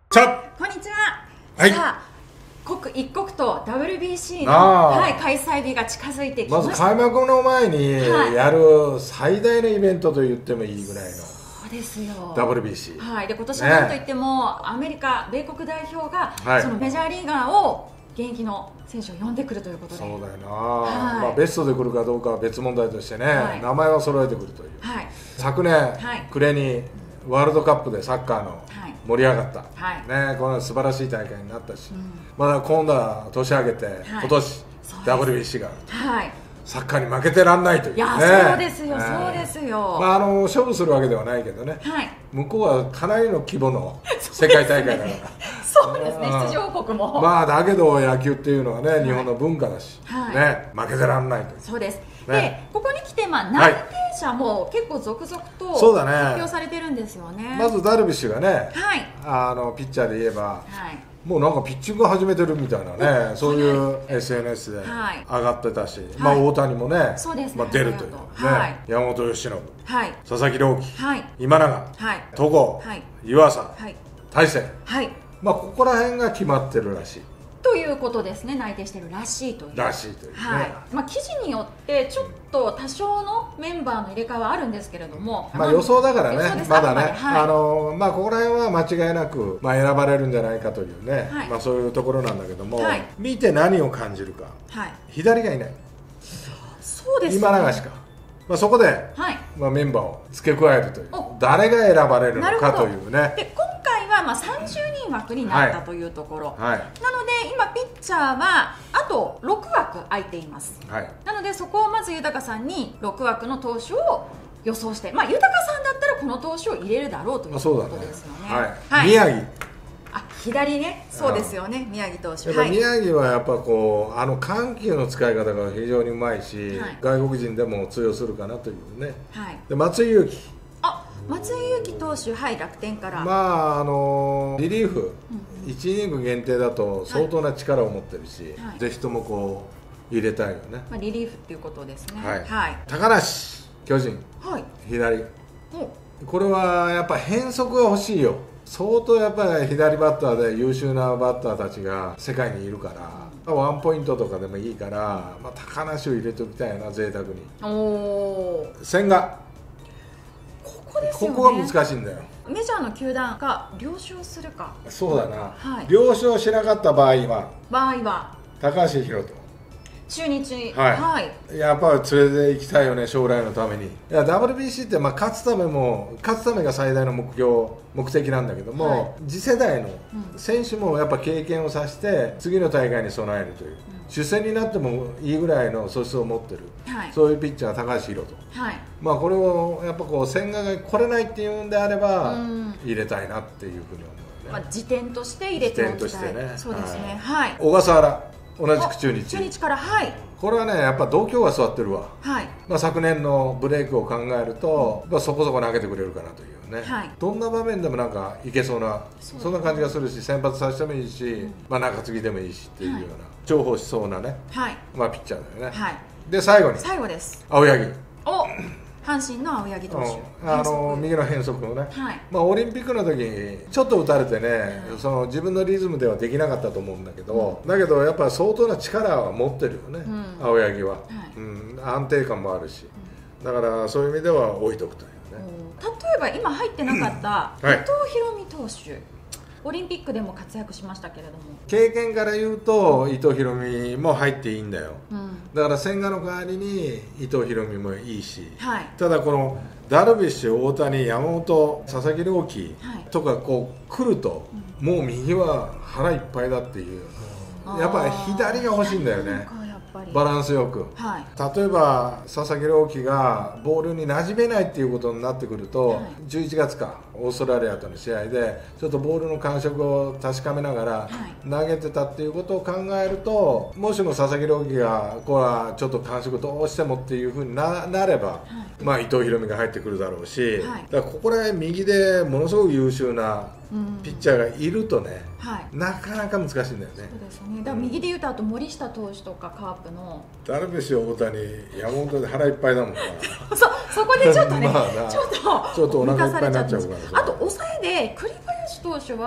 こんにちは。 はい、 さあ、刻一刻と WBC の、開催日が近づいてきました。 まず開幕の前にやる最大のイベントと言ってもいいぐらいの、 そうですよ WBC、 で今年はなんといっても、アメリカ、米国代表が、そのメジャーリーガーを現役の選手を呼んでくるということで、 そうだよな、ベストで来るかどうかは別問題としてね、名前は揃えてくるという、昨年、暮れにワールドカップでサッカーの盛り上がった、この素晴らしい大会になったし、まだ今度は年明けて、今年 WBC がある、サッカーに負けてらんないというね。 そうですよ、そうですよ。 勝負するわけではないけどね、向こうはかなりの規模の世界大会だからそうですね、出場国もだけど野球っていうのはね、日本の文化だし、負けてらんないという。 そうです。で、ここに来て内定者も結構続々と発表されてるんですよね。 まずダルビッシュがね、ピッチャーで言えば、もうなんかピッチング始めてるみたいなね、そういう SNS で上がってたし、大谷もね出るというね、山本由伸、佐々木朗希、今永、戸郷、湯浅、大勢、ここら辺が決まってるらしいということですね。内定してるらしいという。記事によってちょっと多少のメンバーの入れ替えはあるんですけれども、 予想だからね、まだね、ここら辺は間違いなく選ばれるんじゃないかというね、そういうところなんだけども、見て何を感じるか、左がいない、 そうですね、 今永しか、そこでメンバーを付け加えるという、誰が選ばれるのかというね。 で今回は30人枠になったというところ、なので今ピッチャーはあと6枠空いています、なのでそこをまず豊さんに6枠の投手を予想して、豊さんだったらこの投手を入れるだろうということですよね。 宮城、 左ね、そうですよね、宮城投手。 宮城はやっぱこう緩急の使い方が非常にうまいし、外国人でも通用するかなというね。で松井裕樹、 松井裕樹投手、楽天からリリーフ、1イニング限定だと相当な力を持ってるし、ぜひともこう入れたいよね。 リリーフっていうことですね。 高梨、巨人、左、これはやっぱ変則が欲しいよ。相当やっぱり左バッターで優秀なバッターたちが世界にいるから、ワンポイントとかでもいいから、高梨を入れておきたいな、贅沢に。千賀、ここが難しいんだよ。 メジャーの球団が了承するか。 そうだな、了承しなかった場合は高橋宏斗、 中日、 やっぱり連れて行きたいよね、将来のために。WBC って勝つためが最大の目的なんだけども、次世代の選手もやっぱ経験をさせて次の大会に備えるという、主戦になってもいいぐらいの素質を持ってる、そういうピッチャー高橋宏斗、これをやっぱこう千賀が来れないっていうんであれば入れたいなっていうふうに思うね。 時点として入れておきたい。そうですね。 小笠原、同じく中日から、 これはね、やっぱ度胸が座ってるわ。昨年のブレイクを考えると、そこそこ投げてくれるかなというね、どんな場面でもなんかいけそうな、そんな感じがするし、先発させてもいいし、中継ぎでもいいしっていうような重宝しそうなね、ピッチャーだよね。で最後です。青柳、阪神の青柳投手、 右の変則のね、オリンピックの時にちょっと打たれてね、自分のリズムではできなかったと思うんだけど、やっぱ相当な力は持ってるよね、青柳は。安定感もあるし、だからそういう意味では置いとくというね。 例えば今入ってなかった伊藤大海投手、オリンピックでも活躍しましたけれども、 経験から言うと伊藤大海も入っていいんだよ、だから千賀の代わりに伊藤大海もいいし、ただこのダルビッシュ、大谷、山本、佐々木朗希とかこう来ると、もう右は腹いっぱいだっていう、やっぱり左が欲しいんだよね、バランスよく。例えば佐々木朗希がボールに馴染めないっていうことになってくると、11月かオーストラリアとの試合でちょっとボールの感触を確かめながら投げてたっていうことを考えると、もしも佐々木朗希がこれはちょっと感触どうしてもっていうふうに なれば、伊藤大海が入ってくるだろうし、だからここら辺右でものすごく優秀なピッチャーがいるとね、なかなか難しいんだよね。 そうですね。だから右でいうと、あと森下投手とかカープのダルビッシュ、大谷、山本で腹いっぱいだもんなそこでちょっとね、 ちょっとお腹いっぱいになっちゃうから。 あと抑えで栗林投手は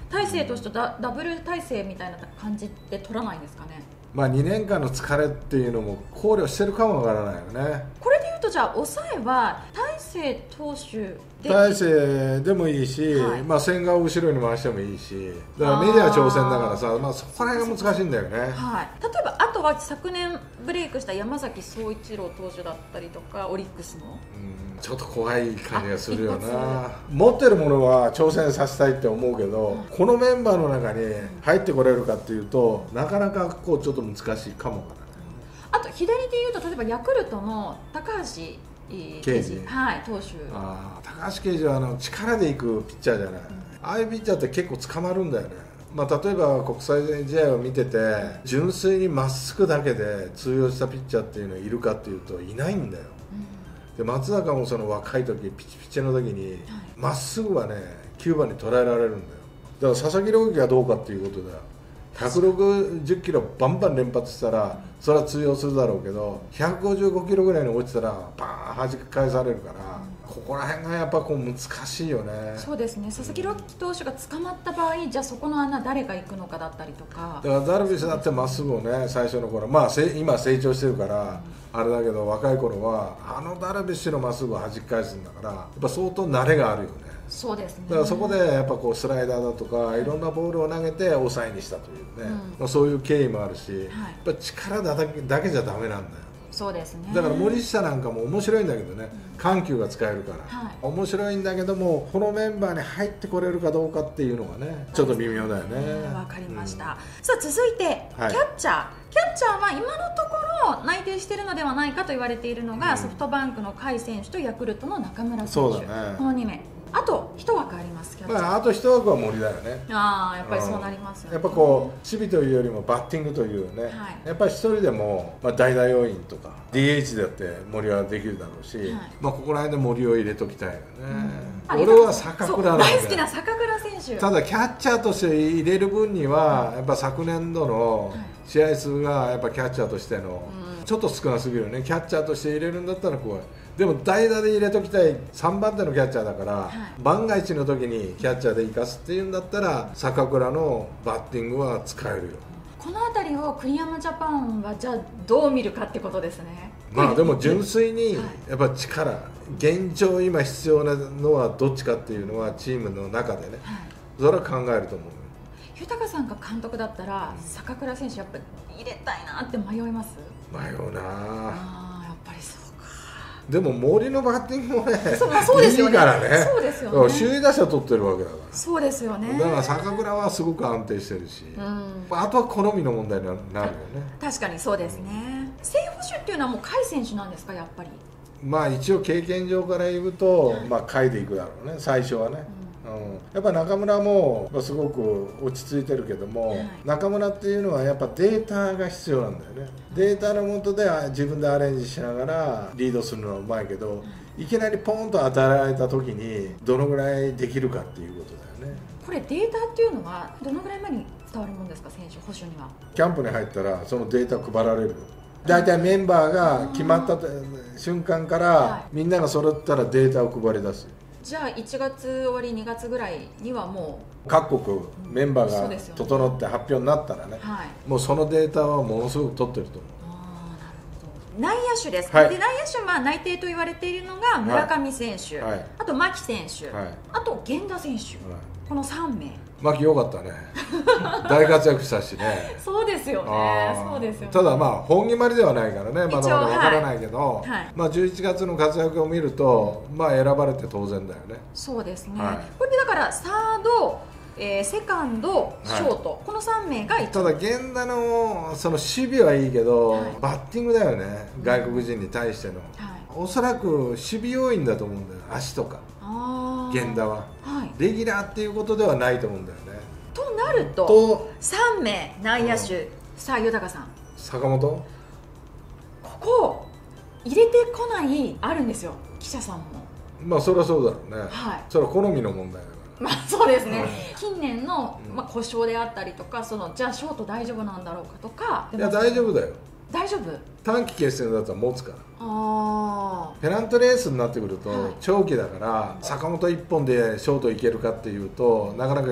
大勢投手とダブル大勢みたいな感じで取らないんですかね。 まあ2年間の疲れっていうのも考慮してるかもわからないよね。 これでいうとじゃあ抑えは大勢投手で大勢でもいいし、はい、まあ千賀を後ろに回してもいいし、だからメジャー挑戦だからさ、まあ、そこら辺が難しいんだよね。 はい、例えばあとは昨年ブレイクした山崎颯一郎投手だったりとかオリックスのちょっと怖い感じがするよな。持ってるものは挑戦させたいって思うけど、このメンバーの中に入ってこれるかっていうとなかなかこうちょっと難しいかもかな。 あと左でいうと例えばヤクルトの高橋奎二、はい、投手。 高橋奎二は力でいくピッチャーじゃない、ああいうピッチャーって結構捕まるんだよね。まあ、例えば国際試合を見てて純粋にまっすぐだけで通用したピッチャーっていうのはいるかっていうといないんだよ。で松坂もその若い時ピチピチの時にまっすぐはね9番に捉えられるんだよ。だから佐々木朗希がどうかっていうことだよ。160キロバンバン連発したらそれは通用するだろうけど155キロぐらいに落ちたらバーン弾き返されるから、ここら辺がやっぱこう難しいよね。 そうですね。佐々木朗希投手が捕まった場合じゃあそこの穴誰が行くのかだったりとか。 だからダルビッシュだってまっすぐをね最初の頃まあ今成長してるからあれだけど若い頃はダルビッシュのまっすぐを弾き返すんだからやっぱ相当慣れがあるよね。 そうですね。 だからそこでやっぱこうスライダーだとかいろんなボールを投げて抑えにしたというね、まあ、そういう経緯もあるし、やっぱ力だけじゃダメなんだよ。 そうですね。 だから森下なんかも面白いんだけどね、緩急が使えるから、面白いんだけどもこのメンバーに入ってこれるかどうかっていうのがねちょっと微妙だよね。 わかりました、さあ続いてキャッチャーは今のところ内定しているのではないかと言われているのが、ソフトバンクの甲斐選手とヤクルトの中村選手、 そうだね、この2名。あと1枠ありますキャッチャー、 あと1枠は森だよね。 やっぱりそうなりますよね。 やっぱこう守備というよりもバッティングというね、やっぱり一人でも、代打要員とか DH だって森はできるだろうし、ここら辺で森を入れときたいよね、俺は坂倉なんで大好きな坂倉選手。 ただキャッチャーとして入れる分には、やっぱ昨年度の試合数がやっぱキャッチャーとしての、ちょっと少なすぎるよね。キャッチャーとして入れるんだったら怖い。でも代打で入れときたい3番手のキャッチャーだから、万が一の時にキャッチャーで生かすっていうんだったら坂倉のバッティングは使えるよ。 この辺りを栗山ジャパンはじゃあどう見るかってことですね。 でも純粋にやっぱ力、現状今必要なのはどっちかっていうのはチームの中でね、それは考えると思う。 豊さんが監督だったら坂倉選手やっぱり入れたいなって迷います？ 迷うな。 やっぱりそうか。 でも森のバッティングもね、 そうですよね、 いいからね。 そうですよね。 首位打者取ってるわけだから。 そうですよね。 だから坂倉はすごく安定してるし、あとは好みの問題になるよね。 確かにそうですね。正捕手っていうのはもう甲斐選手なんですか、やっぱり。 一応経験上から言うと、甲斐でいくだろうね、最初はね。やっぱ中村もすごく落ち着いてるけども、中村っていうのはやっぱデータが必要なんだよね。データの下で自分でアレンジしながらリードするのはうまいけど、いきなりポンと与えられた時にどのぐらいできるかっていうことだよね。 これデータっていうのはどのぐらい前に伝わるものですか、選手捕手には。 キャンプに入ったらそのデータ配られる。大体メンバーが決まった瞬間からみんなが揃ったらデータを配り出す。 じゃあ1月終わり2月ぐらいにはもう各国メンバーが整って発表になったらね、もうそのデータはものすごく取ってると思う。 内野手です、で内野手内定と言われているのが村上選手、あと牧選手、あと源田選手、この3名。 牧良かったね大活躍したしねそうですよね。そうですよね。 ただ本決まりではないからね、まだまだわからないけど、11月の活躍を見ると選ばれて当然だよね。 そうですね、これでだからサード、セカンド、ショート、この3名がただ源田のその守備はいいけど、バッティングだよね、外国人に対しての、おそらく守備要員だと思うんだよ、足とか源田は、レギュラーっていうことではないと思うんだよね。 となると3名内野手、さあ豊さん、 坂本ここ入れてこないあるんですよ、記者さんも。 それはそうだろうね、それは好みの問題だから。 そうですね、近年の、故障であったりとか、じゃあショート大丈夫なんだろうかとか。 いや大丈夫だよ。 大丈夫。 短期決戦だったら持つから。ペナントレースになってくると長期だから、坂本1本でショートいけるかっていうとなかなか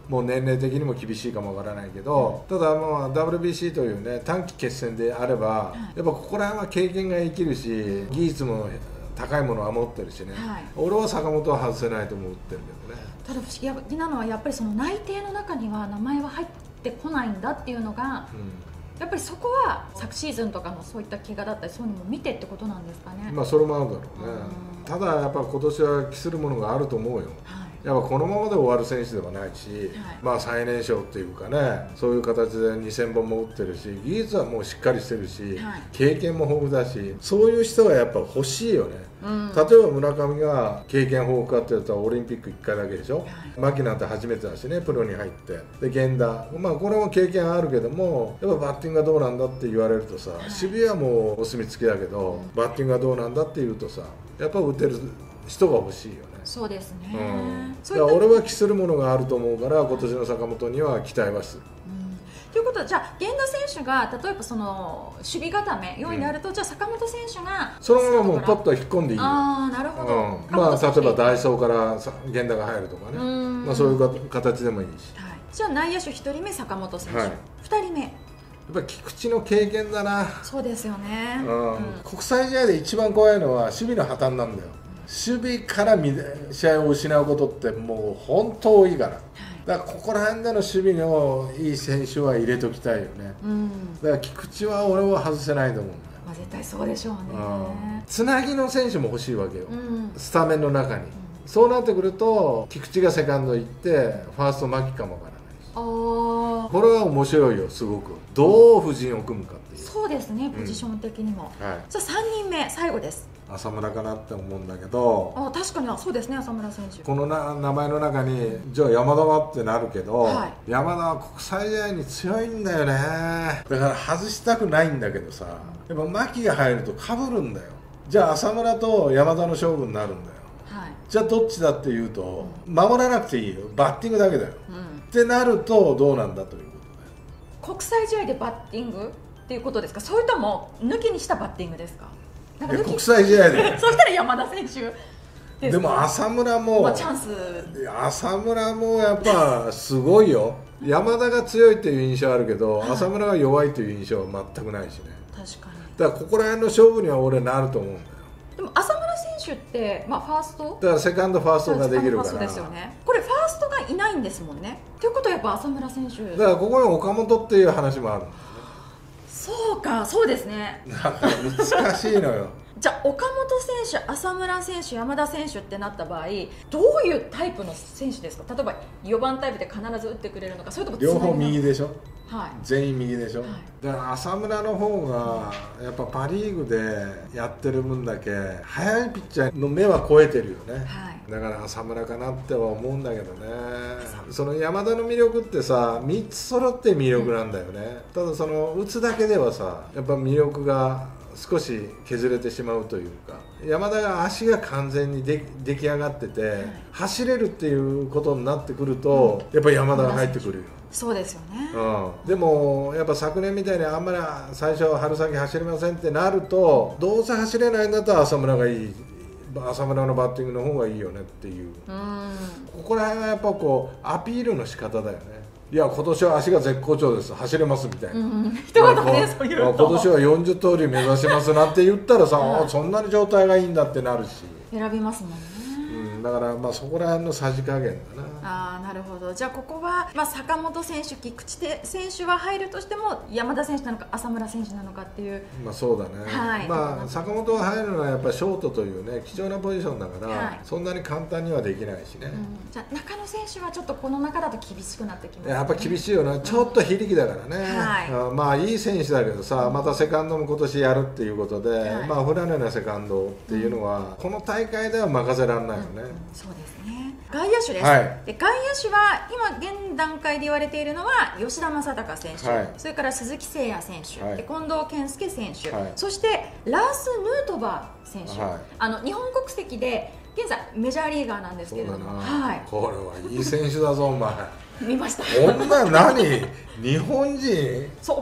もう年齢的にも厳しいかもわからないけど、ただまあ WBC というね短期決戦であれば、やっぱここら辺は経験が生きるし、技術も高いものは持ってるしね、俺は坂本は外せないと思ってるけどね。 ただ不思議なのはやっぱりその内定の中には名前は入ってこないんだっていうのが、やっぱりそこは昨シーズンとかのそういった怪我だったりそういうのも見てってことなんですかね。 まあそれもあるだろうね。ただやっぱ今年は期するものがあると思うよ。やっぱこのままで終わる選手ではないし、まあ最年少っていうかね、そういう形で2000本も打ってるし、技術はもうしっかりしてるし、経験も豊富だし、そういう人はやっぱ欲しいよね。例えば村上が経験豊富かって言ったらオリンピック1回だけでしょ、牧なんて初めてだしね、プロに入って、で源田、まあこれも経験あるけども、やっぱバッティングがどうなんだって言われるとさ、守備はもうお墨付きだけど、バッティングがどうなんだって言うとさ、やっぱ打てる人が欲しいよね。 そうですね、 だから俺は期するものがあると思うから、今年の坂本には期待はする。 ということは、じゃあ源田選手が例えばその守備固め4位であると、じゃあ坂本選手がそのままもうポッと引っ込んでいいよ。 ああ、なるほど。 まあ例えばダイソーから源田が入るとかね、まあそういう形でもいいし。 じゃあ内野手1人目坂本選手、2人目やっぱり菊池の経験だな。 そうですよね。 国際試合で一番怖いのは守備の破綻なんだよ。守備から試合を失うことってもう本当多いから、だからここら辺での守備のいい選手は入れときたいよね。だから菊池は俺は外せないと思うんだよ。 まあ絶対そうでしょうね。 つなぎの選手も欲しいわけよ、スタメンの中に。そうなってくると菊池がセカンド行ってファースト牧かもわからないし、これは面白いよ、すごく。どう布陣を組むかっていう。 そうですね、ポジション的にも。じゃあ3人目最後です。 浅村かなって思うんだけど、 確かにそうですね、浅村選手。 この名前の中にじゃあ山田はってなるけど、山田は国際試合に強いんだよね。だから外したくないんだけどさ、やっぱ牧が入るとかぶるんだよ。じゃあ浅村と山田の勝負になるんだよ。じゃあどっちだっていうと、守らなくていいよ、バッティングだけだよ、ってなるとどうなんだということで。国際試合でバッティングっていうことですか、それとも抜きにしたバッティングですか。 国際試合でそうしたら山田選手でも浅村も、 チャンス。 浅村もやっぱすごいよ。山田が強いっていう印象あるけど、浅村が弱いという印象は全くないしね。 確かに。 だからここら辺の勝負には俺なると思うんだよ。 でも浅村選手って、ファーストだからセカンドファーストができるから。 そうですよね。これファーストがいないんですもんね。ということはやっぱ浅村選手だからここに岡本っていう話もあるんだよね。 そうか、そうですね。 だから難しいのよ。 じゃあ岡本選手、浅村選手、山田選手ってなった場合、どういうタイプの選手ですか。例えば4番タイプで必ず打ってくれるのか、それとも両方右でしょ、全員右でしょ、だから浅村の方がやっぱパ・リーグでやってる分だけ速いピッチャーの目は超えてるよね、だから浅村かなっては思うんだけどね。その山田の魅力ってさ、3つ揃って魅力なんだよね、ただその打つだけではさ、やっぱ魅力が少し削れてしまうというか、山田が足が完全に出来上がってて、走れるっていうことになってくると、やっぱり山田が入ってくるよ。 そうですよね、 でもやっぱ昨年みたいにあんまり最初春先走れませんってなると、どうせ走れないんだったら浅村がいい、浅村のバッティングの方がいいよねっていう、ここら辺はやっぱこうアピールの仕方だよね。いや今年は足が絶好調です、走れますみたいな、 一言でそう言うと、 今年は40通り目指しますなんて言ったらさ、そんなに状態がいいんだってなるし、 選びますもんね。 だからまあそこら辺のさじ加減だな。 なるほど。じゃあここは、坂本選手、菊池選手は入るとしても山田選手なのか浅村選手なのかっていう。 そうだね、坂本が入るのはやっぱりショートというね貴重なポジションだから、そんなに簡単にはできないしね、 じゃあ中野選手はちょっとこの中だと厳しくなってきますね。 やっぱ厳しいよな、ちょっと非力だからね、いい選手だけどさ、またセカンドも今年やるっていうことで、不慣れなセカンドっていうのは、この大会では任せられないよね。 そうですね。外野手です、で外野手は今現段階で言われているのは吉田正尚選手、それから鈴木誠也選手、近藤健介選手、そしてラース・ヌートバー選手、日本国籍で現在メジャーリーガーなんですけれども、 これはいい選手だぞお前。 見ました。 こんな何日本人、 そう、お母さん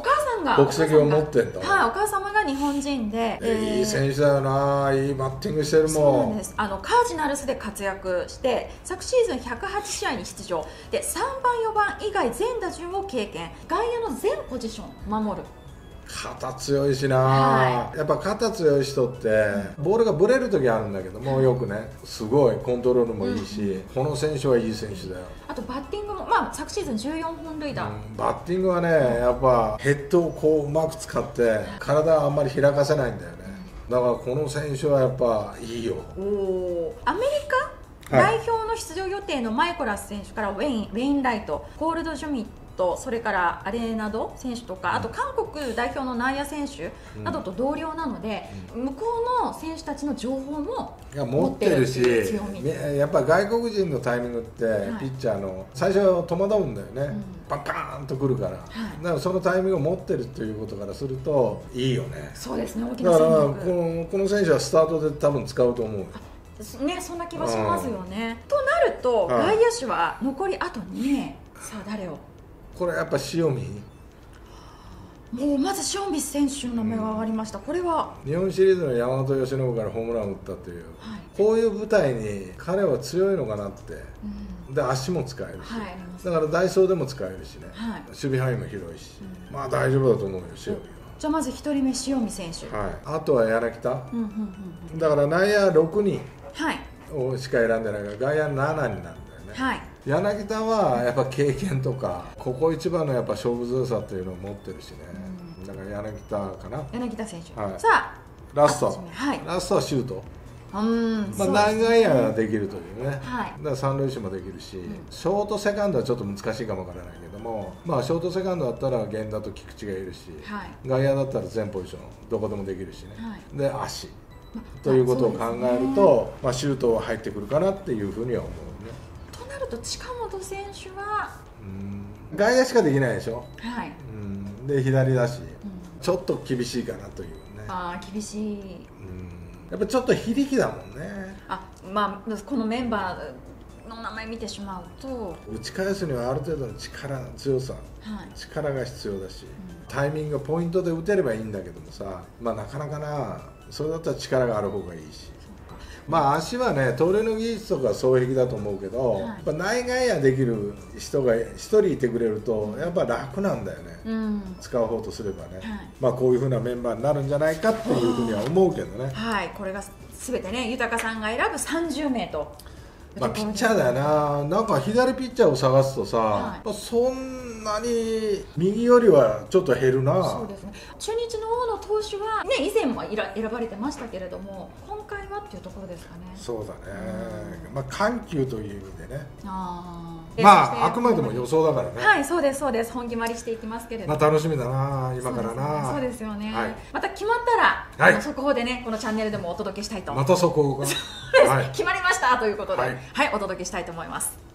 んが国籍を持ってんだ。 はい、お母様が日本人で、 いい選手だよな、いいバッティングしてるもん。 そうなんです。カージナルスで活躍して、昨シーズン108試合に出場で、3番4番以外全打順を経験、外野の全ポジション守る。 肩強いしな、はい、やっぱ肩強い人ってボールがブレる時あるんだけども、よくね、すごいコントロールもいいし、この選手はいい選手だよ。 あとバッティングも、昨シーズン14本塁打、 バッティングはね、やっぱヘッドをこううまく使って体はあんまり開かせないんだよね。だからこの選手はやっぱいいよ。 アメリカ代表の出場予定のマイコラス選手からウェインライト、コールド・ジョミット、それからアレーナド選手とか、あと韓国代表の内野選手などと同僚なので、向こうの選手たちの情報も持ってるし、 やっぱ外国人のタイミングってピッチャーの最初は戸惑うんだよね、パンパーンとくるから、だからそのタイミングを持ってるということからするといいよね。 そうですね、大きだからな戦この選手はスタートで多分使うと思うね、そんな気がしますよね。となると外野手は残りあと2名、さあ誰を？ これやっぱ塩見、 もうまず塩見選手の名前が上がりました。これは日本シリーズの山本由伸からホームランを打ったという、こういう舞台に彼は強いのかなって、で足も使えるし、だからダイソーでも使えるしね、守備範囲も広いし、まあ大丈夫だと思うよ、塩見は。 じゃあまず1人目塩見選手、 あとは柳田、だから内野6人をしか選んでないから外野7になるんだよね。柳田はやっぱ経験とかここ一番のやっぱ勝負強さっていうのを持ってるしね、だから柳田かな。 柳田選手、さあラストはシュート、内外野ができるというね、だから三塁手もできるし、ショートセカンドはちょっと難しいかもわからないけども、ショートセカンドだったら源田と菊池がいるし、外野だったら全ポジションどこでもできるしね、で足ということを考えると、シュートは入ってくるかなっていうふうには思うね。 となると近本選手は外野しかできないでしょ、で左だし、ちょっと厳しいかなというね。 厳しい、 やっぱちょっと非力だもんね。 このメンバーの名前見てしまうと、 打ち返すにはある程度の強さ、力が必要だし、タイミングがポイントで打てればいいんだけどもさ、なかなかな、それだったら力がある方がいいし、足はね、盗塁の技術とか双璧だと思うけど、やっぱ内外野できる人が1人いてくれるとやっぱ楽なんだよね、使う方とすればね、こういうふうなメンバーになるんじゃないかっていうふうには思うけどね。これが全てね、豊さんが選ぶ30名と。 ピッチャーだよな、なんか左ピッチャーを探すとさ、そんなに右よりはちょっと減るな。 そうですね、中日の大野投手は、ね、以前も選ばれてましたけれども、今回はっていうところですかね。 そうだね、緩急という意味でね、あくまでも予想だからね。 そうですそうです、本決まりしていきますけれども、 楽しみだな、今からな。 そうですよね、また決まったら、速報でね、このチャンネルでもお届けしたいと。 また速報が決まりましたということで、お届けしたいと思います。